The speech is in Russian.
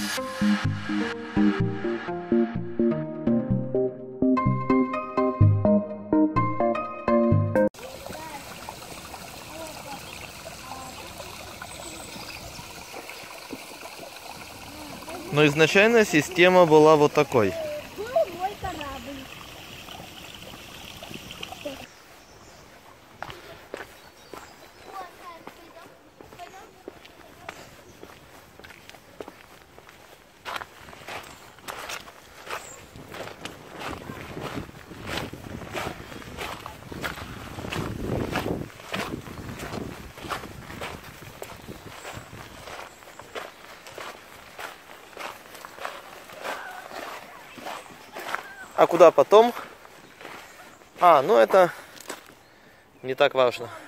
Но изначально система была вот такой. А куда потом? Ну это не так важно.